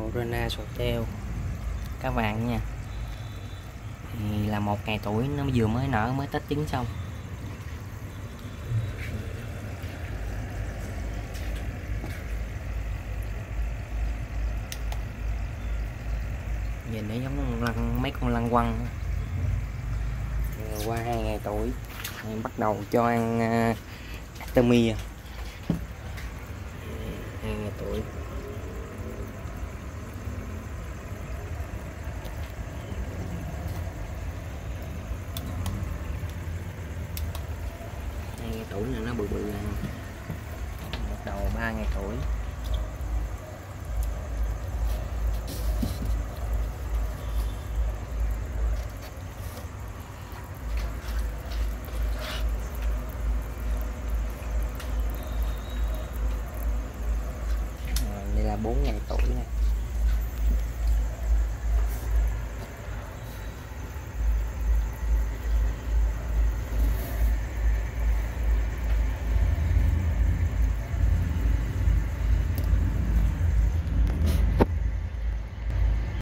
Rana Sotel các bạn nha. Thì là 1 ngày tuổi, nó vừa mới nở, mới tách trứng xong. Nhìn nó giống mấy con lăng quăng. Qua 2 ngày tuổi em bắt đầu cho ăn Artemia. 2 ngày tuổi. Ngày tuổi là nó bự bự nè. Bắt đầu 3 ngày tuổi. Đây là 4 ngày tuổi nè.